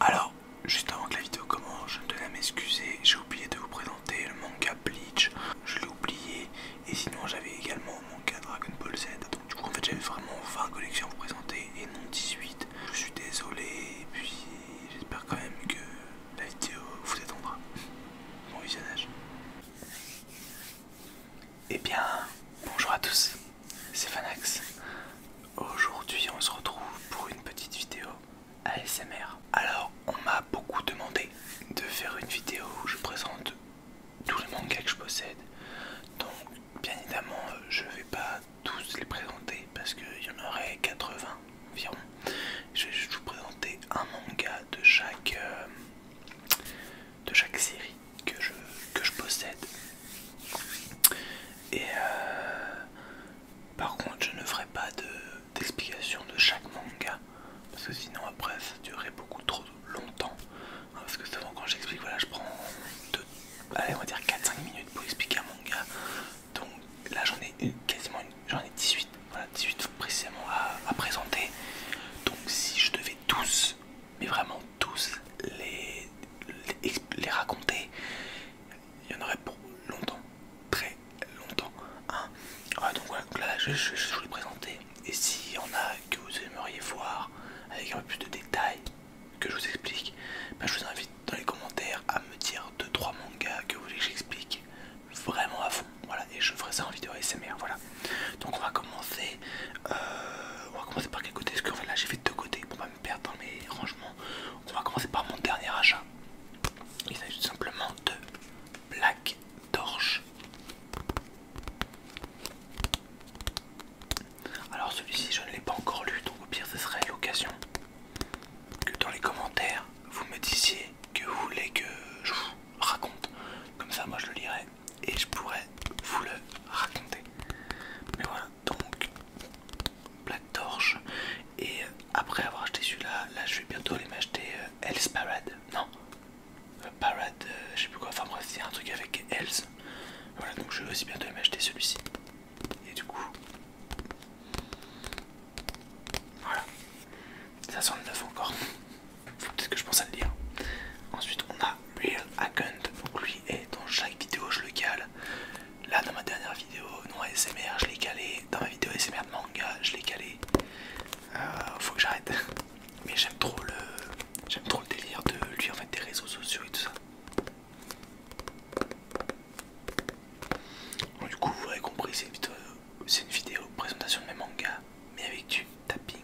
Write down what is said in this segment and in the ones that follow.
Alors, juste avant que la vidéo commence, je tenais à m'excuser, j'ai oublié de vous présenter le manga Bleach, je l'ai oublié, et sinon j'avais également le manga Dragon Ball Z, donc du coup en fait j'avais vraiment 20 collections à vous présenter et non 18, je suis désolé, et puis j'espère quand même que la vidéo vous attendra. Bon visionnage. Eh bien, bonjour à tous, c'est Fanax. Aujourd'hui on se retrouve pour une petite vidéo ASMR. Alors on m'a beaucoup demandé de faire une vidéo où je présente tous les mangas que je possède. Donc bien évidemment je vais pas tous les présenter parce qu'il y en aurait 80 environ. Je vais juste vous présenter un manga de chaque série que je possède. Et par contre je ne ferai pas d'explication de chaque manga parce que sinon après ça durerait beaucoup trop longtemps. Parce que souvent quand j'explique, voilà, je prends allez, on va dire 4-5 minutes pour expliquer un manga. Donc là j'en ai j'en ai 18, voilà, 18 précisément à présenter. Donc si je devais tous, mais vraiment tous les raconter, il y en aurait pour longtemps, très longtemps, hein. Ouais, donc voilà, donc là je vous les présenter. Et s'il y en a que vous aimeriez voir avec un peu plus de détails, que je vous explique, bah, je vous invite dans les commentaires à me dire 2-3 mangas que vous voulez que j'explique vraiment à fond, voilà, et je ferai ça en vidéo ASMR, voilà. Donc on va commencer par quel côté? Parce qu'en fait là j'ai fait 2 côtés pour pas me perdre dans mes rangements. On va commencer par mon dernier achat. Il s'agit tout simplement de Black Torch. Alors celui-ci je ne l'ai pas encore lu, donc au pire ce serait l'occasion que dans les commentaires vous me disiez que vous voulez que je vous raconte. Comme ça moi je le lirai et je pourrais vous le raconter. Mais voilà, donc Black Torch. Et après avoir acheté celui-là, là je vais bientôt aller m'acheter Hell's Parade. Non, Parade, je sais plus quoi, enfin bref, c'est un truc avec Hells. Voilà, donc je vais aussi bientôt aller m'acheter celui-ci. Et du coup, voilà, ça sent le neuf encore. Faut peut-être que je pense à le lire. Ensuite on a Real Account, donc lui est dans chaque vidéo je le cale. Là dans ma dernière vidéo non ASMR je l'ai calé, dans ma vidéo ASMR de manga je l'ai calé. Faut que j'arrête. Mais j'aime trop le délire de lui en fait, des réseaux sociaux et tout ça. Donc, du coup vous aurez compris, c'est une vidéo présentation de mes mangas mais avec du tapping.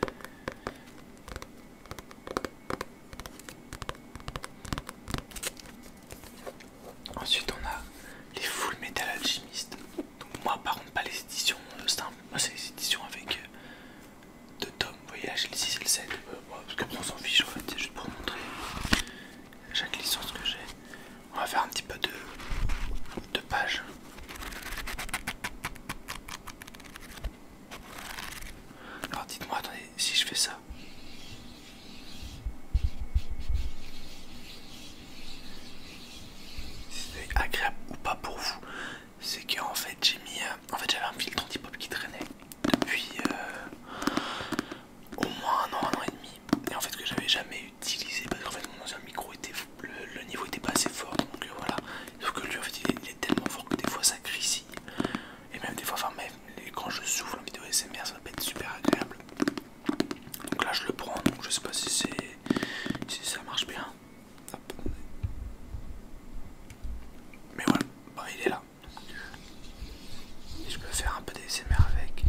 Ensuite on a les Full Metal Alchemist. Donc moi par contre pas les éditions simples, moi c'est les éditions avec 2 tomes. Vous voyez là j'ai le 6 et le 7. Parce qu'après on s'en fiche en fait, c'est juste pour montrer chaque licence que j'ai. On va faire un petit peu de pages. Alors dites-moi, attendez, si je fais ça. C'est agréable ou pas pour vous? C'est qu'en fait j'ai mis en fait j'avais un filtre anti-pop qui traînait depuis au moins un an et demi, et en fait que j'avais jamais utilisé parce qu'en fait mon ancien micro était le niveau était pas assez fort, donc voilà. Sauf que lui en fait il est tellement fort que des fois ça grésille, et même des fois, enfin même quand je souffle en vidéo ASMR ça va pas être super agréable. Donc là je le prends, donc je sais pas si ça marche bien. Hop. Mais voilà, bon, il est là. Et je peux faire un peu d'ASMR avec.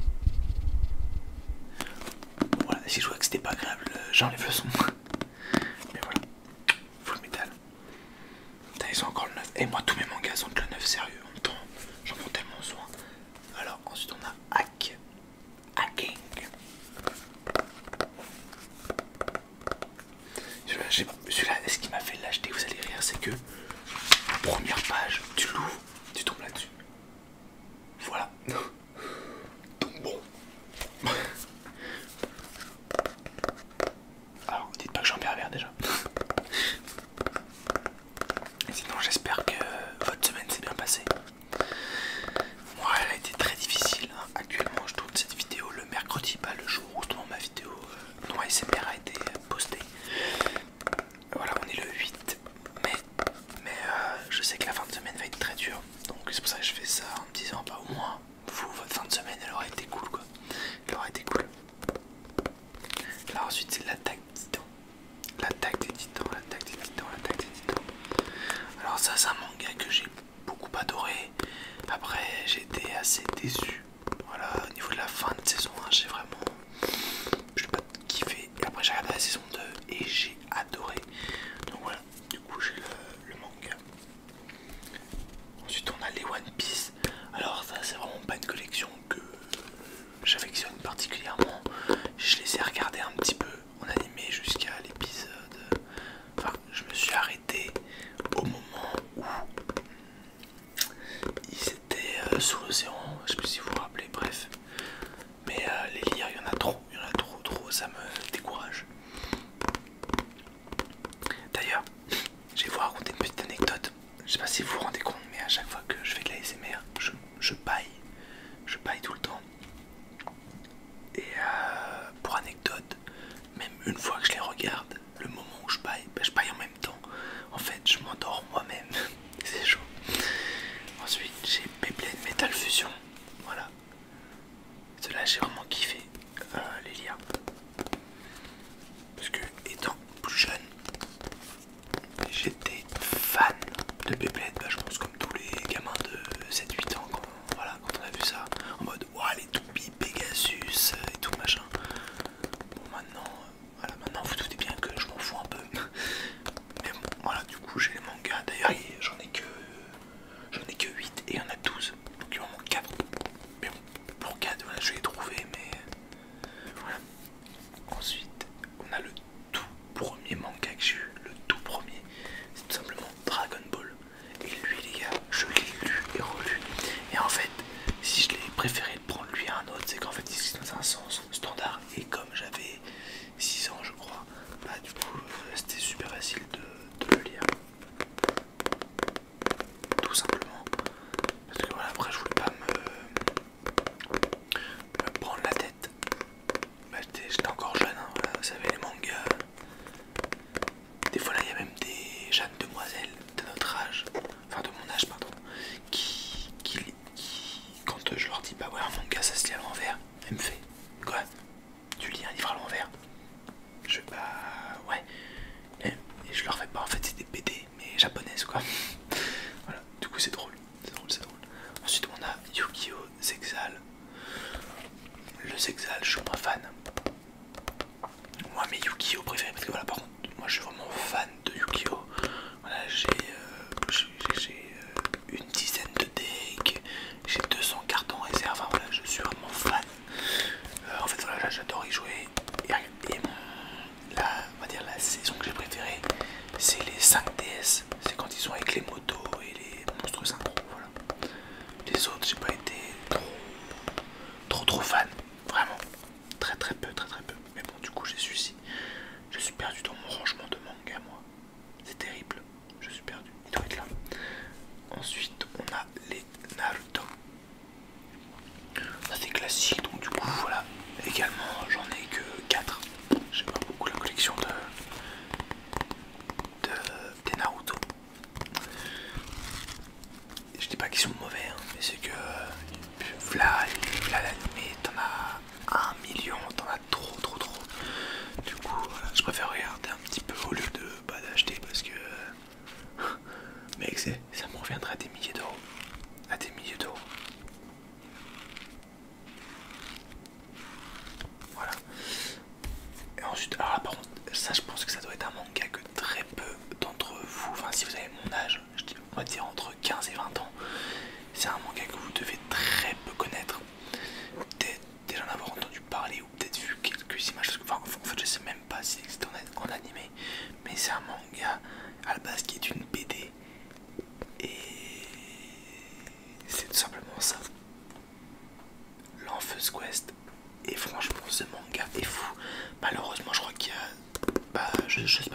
Bon, voilà, si je vois que c'était pas agréable, j'enlève le son. Mais voilà, Full Metal. Putain, ils ont encore le 9. Et moi, tous mes mangas sont de le 9, sérieux. En même temps, j'en prends tellement soin. Alors, ensuite, on a Hacking. Celui-là, ce qui m'a fait l'acheter, vous allez rire, c'est que première page, tu l'ouvres, tu tombes là-dessus. Voilà. Donc bon. Alors, dites pas que je suis un pervers déjà. Et sinon, j'espère que votre semaine s'est bien passée. Moi, elle a été très difficile, hein. Actuellement, je tourne cette vidéo le mercredi, pas le jour où ma vidéo non ASMR a été postée.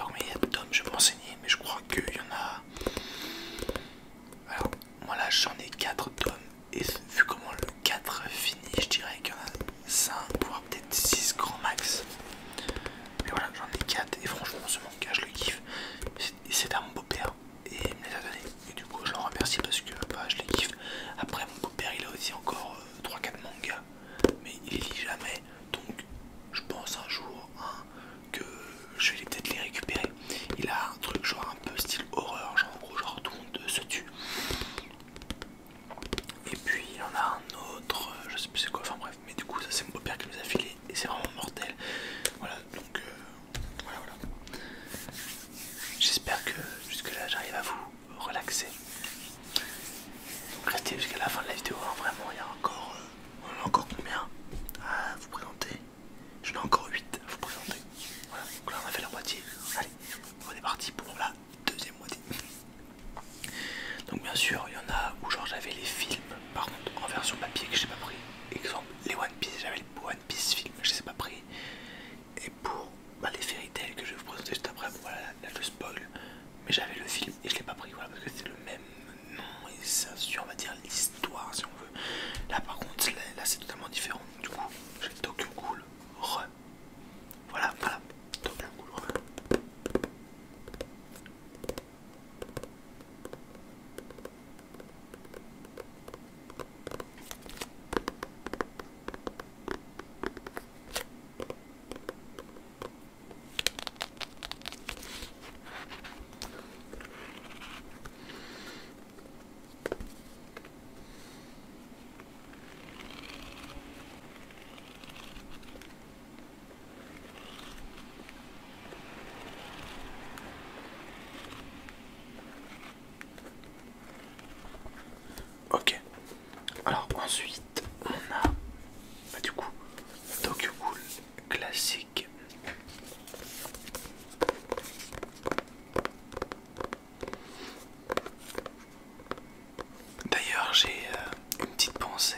savoir combien il y a de tomes, je vais m'enseigner, mais je crois qu'il y en a. Alors, moi là j'en ai 4 tomes, et vu comment le 4 finit, je dirais qu'il y en a 5, voire peut-être 6 grand max. Mais voilà, j'en ai 4, et franchement, ce manga, je le kiffe. C'est à mon beau-père, et il me les a donnés. Et du coup, je le remercie parce que bah, je les kiffe. Après, mon beau-père, il a aussi encore 3-4 mangas, mais il les lit jamais. Donc, je pense un jour hein, que je vais peut-être les récupérer. Il a un truc genre un peu style horreur, genre en gros, genre tout le monde se tue. Et puis, il y en a un autre, je sais plus c'est quoi, enfin bref. Mais du coup, ça, c'est mon beau-père qui nous a filé, et c'est vraiment mortel. Voilà, donc voilà, voilà. J'espère que jusque là j'arrive à vous relaxer. Donc restez jusqu'à la fin de la vidéo, hein. Vraiment il y a encore, on en a encore combien à vous présenter. J'en ai encore 8 à vous présenter. Voilà, donc là on a fait la moitié. Allez, on est parti pour la deuxième moitié. Donc bien sûr il y en a où genre j'avais les films, par contre en version papier que j'ai pas pris. Exemple les One Piece, j'avais les One Piece films, je les ai pas pris. Et pour bah, les Fairy Tail que je vais vous présenter juste après, bon, voilà, là je spoil, mais j'avais le film et je l'ai pas pris, voilà, parce que c'est le même nom et ça suit, on va dire, l'histoire si on veut. Là par contre, là c'est totalement différent, du coup, j'ai Tokyo Ghoul Re. Voilà, voilà, Tokyo Ghoul Re. Ok, alors ensuite on a bah, du coup Tokyo Ghoul classique. D'ailleurs j'ai une petite pensée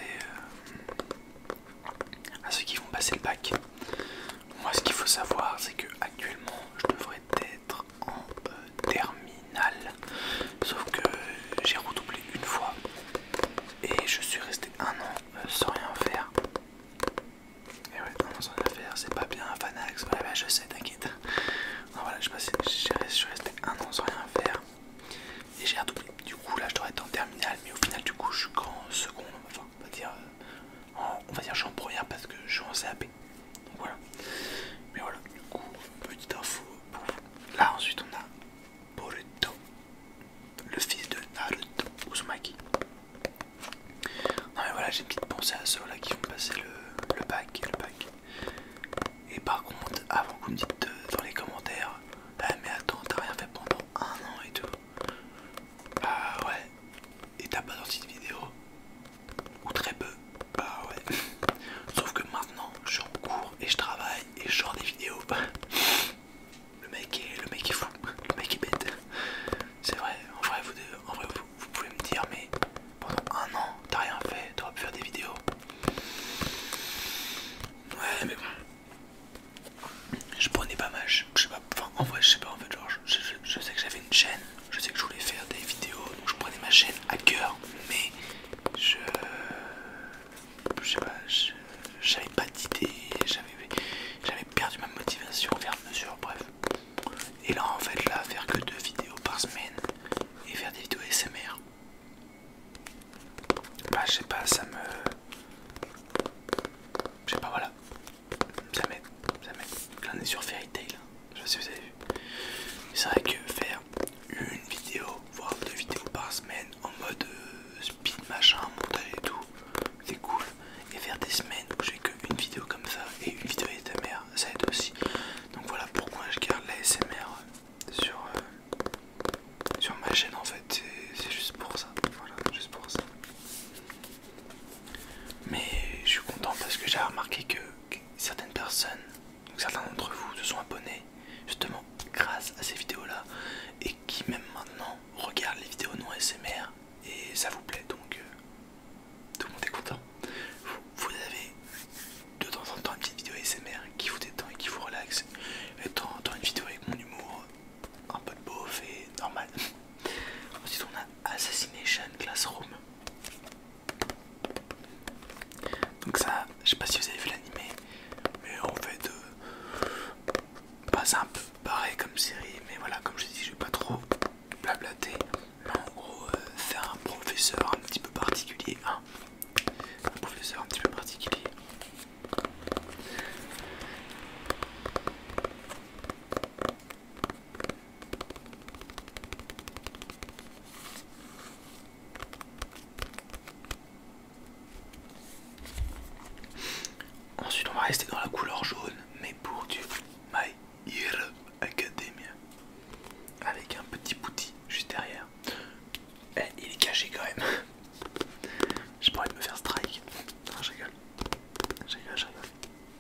à ceux qui vont passer le bac. Moi ce qu'il faut savoir c'est que actuellement je devrais être en terminale, sauf que j'ai redoublé une fois et je suis resté un an sans rien faire. Et ouais, un an sans rien faire c'est pas bien, Fanax, ouais, bah, je sais, t'inquiète. Non, voilà, je suis resté un an sans rien faire et j'ai redoublé. Du coup là je devrais être en terminale, mais au final du coup je suis qu'en seconde, enfin on va dire je suis en première parce que je suis en CAP. Donc voilà. Mais voilà, du coup, petite info pour vous. Là ensuite on a Boruto, le fils de Naruto Uzumaki. Non mais voilà, j'ai une petite pensée à ceux là qui vont passer le bac. Et par contre, avant que vous me dites dans les commentaires, ah mais attends, t'as rien fait pendant un an et tout. Bah ouais, et t'as pas sorti de vidéo, ou très peu. Bah ouais. Sauf que maintenant, je suis en cours et je travaille et je sors des vidéos. Le mec est fou, le mec est bête. C'est vrai, en vrai, vous pouvez me dire, mais pendant un an, t'as rien fait, t'aurais pu faire des vidéos. Ouais, mais bon. Je prenais pas mal, je sais pas, enfin, en vrai, je sais pas, en fait, genre, je sais que j'avais une chaîne, je sais que je voulais faire des vidéos, donc je prenais ma chaîne à cœur, mais je sais pas, j'avais pas d'idée, j'avais perdu ma motivation au fur et à mesure, bref. Et là en fait là faire que 2 vidéos par semaine et faire des vidéos SMR, bah je sais pas, ça me, je sais pas, voilà, ça m'aide. Là on est sur Fairy Tail, je sais si vous avez vu. C'est vrai que faire une vidéo, voire 2 vidéos par semaine en mode speed machin, montage et tout, c'est cool. Et faire des semaines où j'ai que une vidéo comme ça et une vidéo ASMR, ça aide aussi. Donc voilà pourquoi je garde la ASMR sur ma chaîne en fait, c'est juste pour ça. Voilà, juste pour ça. Mais je suis content parce que j'ai remarqué que certaines personnes, donc certains d'entre vous se sont abonnés justement grâce à ces vidéos là. professeur un petit peu particulier, hein. Un professeur un petit peu particulier. Ensuite on va rester dans la couleur jaune, mais pour du My Hero Academia, avec un petit bouti juste derrière. Il est caché quand même. J'ai pas envie de me faire strike. Non, je rigole. Je rigole, je rigole.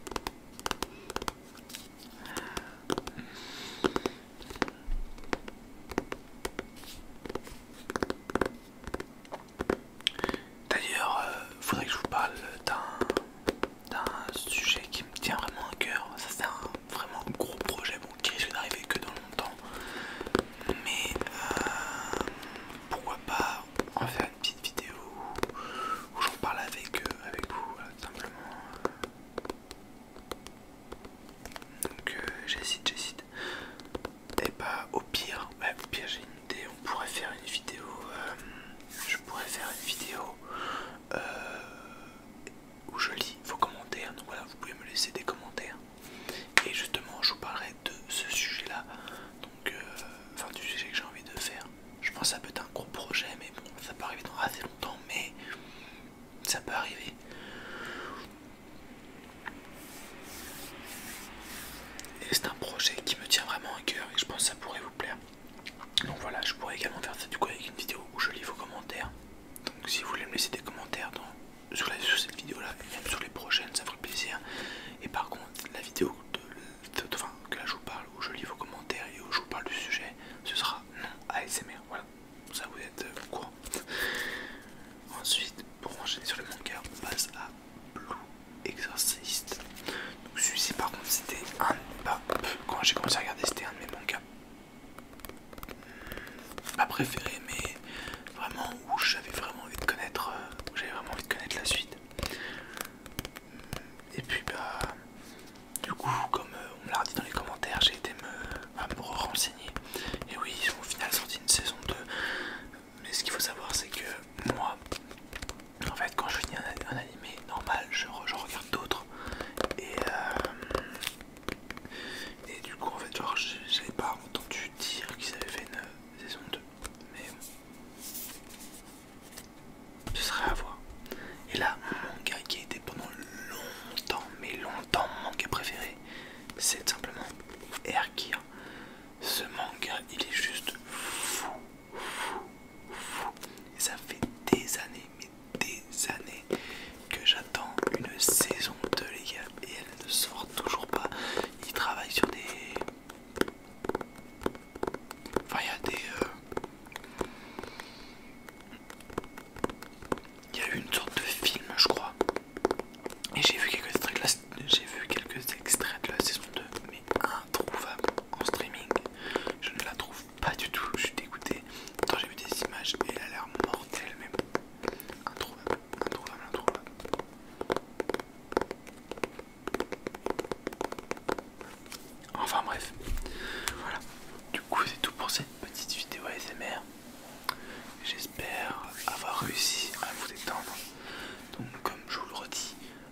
D'ailleurs, faudrait que je vous parle d'un sujet qui me tient vraiment à cœur. Ça c'est vraiment un gros projet, bon, qui risque d'arriver que dans longtemps. Mais pourquoi pas en faire une petite vidéo où j'en parle avec vous, voilà, tout simplement. Donc j'hésite. Et bah au pire, j'ai une idée, on pourrait faire une vidéo. Je pourrais faire une vidéo où je lis vos commentaires. Donc voilà, vous pouvez me laisser des commentaires. Et justement, je vous parlerai de ce sujet-là. Donc, enfin, du sujet que j'ai envie de faire. Je pense que ça peut être un gros projet, mais bon, ça peut arriver dans assez longtemps, mais ça peut arriver. Et c'est un projet qui me tient vraiment à cœur et je pense que ça pourrait vous plaire. Donc voilà, je pourrais également faire ça du coup avec une vidéo où je lis vos commentaires. Donc si vous voulez me laisser des commentaires sur cette vidéo là et même sur les prochaines, ça ferait plaisir. Et par contre, la vidéo que là je vous parle, où je lis vos commentaires et où je vous parle du sujet, ce sera non ASMR. Voilà, ça vous êtes au courant. Ensuite, pour enchaîner sur le manga, on passe à Blue Exorcist. Donc celui-ci par contre c'était quand j'ai commencé à regarder, c'était un de mes mangas pas préféré, mais vraiment où j'avais vraiment envie de connaître, la suite. Et puis bah du coup, comme on me l'a dit dans les commentaires, j'ai été me renseigner. Et oui, ils ont au final sorti une saison 2. Mais ce qu'il faut savoir, c'est que moi, en fait, quand je finis un animé normal, je regarde d'autres. Et du coup, en fait, genre, j'avais pas entendu dire qu'ils avaient fait une saison 2. Mais bon, ce serait à voir. Et là, mon manga qui a été pendant longtemps, mais longtemps, mon manga préféré, c'est tout simplement Erkir. Ce manga, il est juste fou. Et ça fait des années, mais des années que j'attends une saison 2, les gars, et elle ne sort toujours pas. Il travaille sur des... Enfin, il y a des... Il y a eu une sorte de film, je crois. Et j'ai vu quelques extraits de la saison 2, mais introuvable en streaming. Je ne la trouve pas du tout, je suis dégoûté. Quand j'ai vu des images, et elle a l'air mortelle, mais bon, introuvable. Enfin bref, voilà. Du coup, c'est tout pour cette petite vidéo ASMR. J'espère avoir réussi à vous détendre. Donc, comme je vous le redis,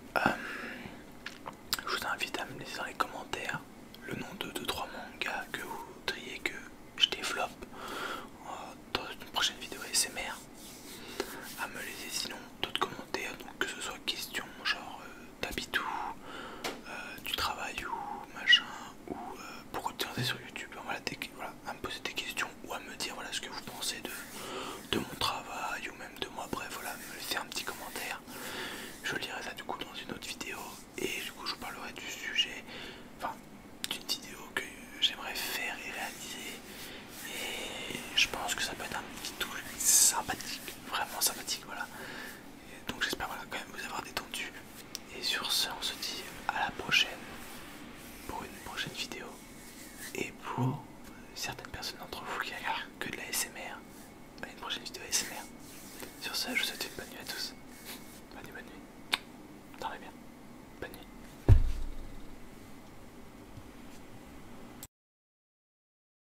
je vous invite à me laisser dans les commentaires le nom de 2-3 mangas que vous voudriez que je développe dans une prochaine vidéo ASMR. À me laisser sinon d'autres commentaires, donc que ce soit questions genre t'habites où, du travail ou machin, ou pourquoi tu es sur YouTube, voilà, à me poser des questions ou à me dire voilà ce que vous pensez de mon travail ou même de moi, bref voilà, me laisser un petit commentaire. Je lirai ça du coup dans une autre vidéo et du coup je vous parlerai du sujet, enfin d'une vidéo que j'aimerais faire et réaliser, et je pense que ça peut être un petit truc sympathique, vraiment sympathique, voilà. Et donc j'espère voilà quand même vous avoir détendu, et sur ce on se dit à la prochaine pour une prochaine vidéo, et pour certaines personnes d'entre vous qui regardent que de la SMR, une prochaine vidéo ASMR. Sur ce, je vous souhaite une bonne nuit à tous. Bonne nuit. Dormez bien.